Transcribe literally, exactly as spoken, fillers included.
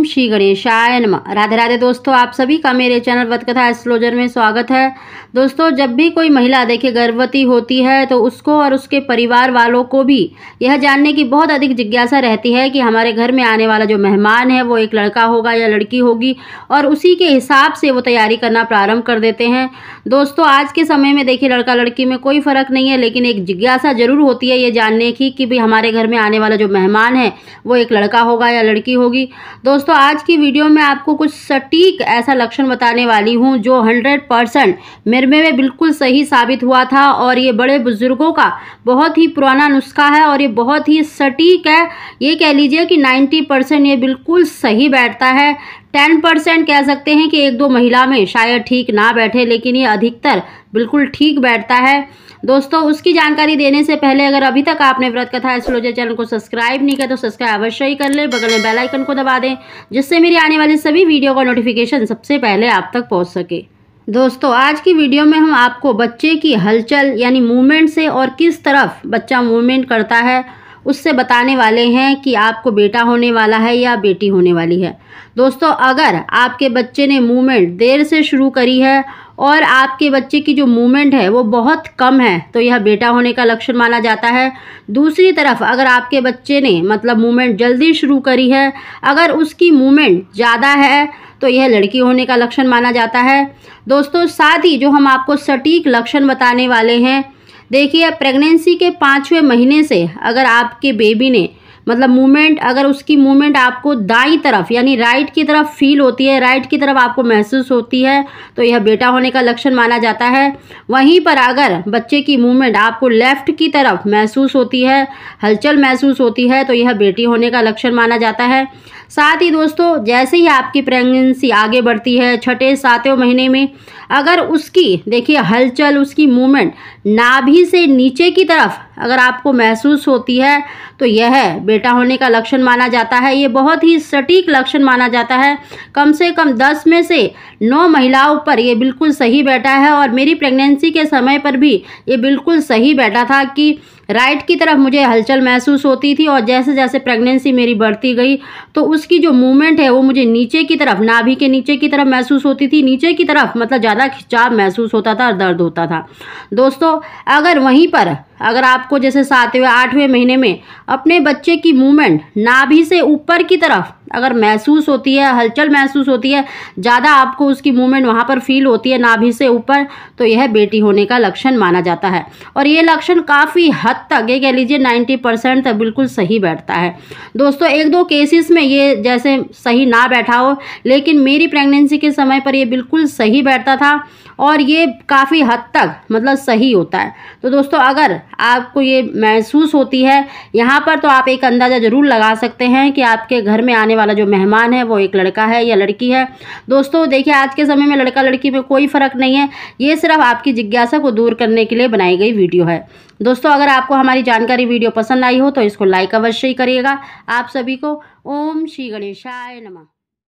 श्री गणेशाय नमः। राधे राधे दोस्तों, आप सभी का मेरे चैनल वतकथा एस्ट्रोलॉजर में स्वागत है। दोस्तों, जब भी कोई महिला देखिए गर्भवती होती है तो उसको और उसके परिवार वालों को भी यह जानने की बहुत अधिक जिज्ञासा रहती है कि हमारे घर में आने वाला जो मेहमान है वो एक लड़का होगा या लड़की होगी, और उसी के हिसाब से वो तैयारी करना प्रारंभ कर देते हैं। दोस्तों, आज के समय में देखिए लड़का लड़की में कोई फर्क नहीं है, लेकिन एक जिज्ञासा जरूर होती है ये जानने की कि भाई हमारे घर में आने वाला जो मेहमान है वो एक लड़का होगा या लड़की होगी। दोस्तों, आज की वीडियो में आपको कुछ सटीक ऐसा लक्षण बताने वाली हूं जो हंड्रेड परसेंट मेरे में बिल्कुल सही साबित हुआ था, और ये बड़े बुजुर्गों का बहुत ही पुराना नुस्खा है और ये बहुत ही सटीक है। ये कह लीजिए कि नब्बे परसेंट ये बिल्कुल सही बैठता है। दस परसेंट कह सकते हैं कि एक दो महिला में शायद ठीक ना बैठे, लेकिन ये अधिकतर बिल्कुल ठीक बैठता है। दोस्तों, उसकी जानकारी देने से पहले अगर अभी तक आपने व्रत कथा एस्ट्रोलॉजर चैनल को सब्सक्राइब नहीं किया तो सब्सक्राइब अवश्य ही कर ले, बगल में बेल आइकन को दबा दें जिससे मेरी आने वाली सभी वीडियो का नोटिफिकेशन सबसे पहले आप तक पहुंच सके। दोस्तों, आज की वीडियो में हम आपको बच्चे की हलचल यानी मूवमेंट से और किस तरफ बच्चा मूवमेंट करता है उससे बताने वाले हैं कि आपको बेटा होने वाला है या बेटी होने वाली है। दोस्तों, अगर आपके बच्चे ने मूवमेंट देर से शुरू करी है और आपके बच्चे की जो मूवमेंट है वो बहुत कम है तो यह बेटा होने का लक्षण माना जाता है। दूसरी तरफ अगर आपके बच्चे ने मतलब मूवमेंट जल्दी शुरू करी है, अगर उसकी मूवमेंट ज़्यादा है तो यह लड़की होने का लक्षण माना जाता है। दोस्तों, साथ ही जो हम आपको सटीक लक्षण बताने वाले हैं, देखिए प्रेगनेंसी के पाँचवें महीने से अगर आपके बेबी ने मतलब मूवमेंट अगर उसकी मूवमेंट आपको दाईं तरफ यानी राइट की तरफ फील होती है, राइट की तरफ आपको महसूस होती है तो यह बेटा होने का लक्षण माना जाता है। वहीं पर अगर बच्चे की मूवमेंट आपको लेफ्ट की तरफ महसूस होती है, हलचल महसूस होती है तो यह बेटी होने का लक्षण माना जाता है। साथ ही दोस्तों, जैसे ही आपकी प्रेगनेंसी आगे बढ़ती है छठे सातवें महीने में अगर उसकी देखिए हलचल उसकी मूवमेंट नाभि से नीचे की तरफ अगर आपको महसूस होती है तो यह बेटा होने का लक्षण माना जाता है। ये बहुत ही सटीक लक्षण माना जाता है। कम से कम दस में से नौ महिलाओं पर ये बिल्कुल सही बैठा है, और मेरी प्रेगनेंसी के समय पर भी ये बिल्कुल सही बैठा था कि राइट की तरफ मुझे हलचल महसूस होती थी, और जैसे जैसे प्रेगनेंसी मेरी बढ़ती गई तो उसकी जो मूवमेंट है वो मुझे नीचे की तरफ नाभि के नीचे की तरफ महसूस होती थी। नीचे की तरफ मतलब ज़्यादा खिंचाव महसूस होता था और दर्द होता था। दोस्तों, अगर वहीं पर अगर आपको जैसे सातवें आठवें महीने में अपने बच्चे की मूवमेंट नाभि से ऊपर की तरफ अगर महसूस होती है, हलचल महसूस होती है, ज़्यादा आपको उसकी मूवमेंट वहाँ पर फील होती है नाभि से ऊपर, तो यह बेटी होने का लक्षण माना जाता है। और ये लक्षण काफ़ी हद तक ये कह लीजिए नब्बे परसेंट तक बिल्कुल सही बैठता है। दोस्तों, एक दो केसेस में ये जैसे सही ना बैठा हो, लेकिन मेरी प्रेगनेंसी के समय पर ये बिल्कुल सही बैठता था और ये काफ़ी हद तक मतलब सही होता है। तो दोस्तों, अगर आपको ये महसूस होती है यहाँ पर तो आप एक अंदाज़ा ज़रूर लगा सकते हैं कि आपके घर में आने वाला जो मेहमान है वो एक लड़का है या लड़की है। दोस्तों, देखिए आज के समय में लड़का लड़की में कोई फ़र्क नहीं है, ये सिर्फ आपकी जिज्ञासा को दूर करने के लिए बनाई गई वीडियो है। दोस्तों, अगर आपको हमारी जानकारी वीडियो पसंद आई हो तो इसको लाइक अवश्य ही करिएगा। आप सभी को ओम श्री गणेशाय नमः।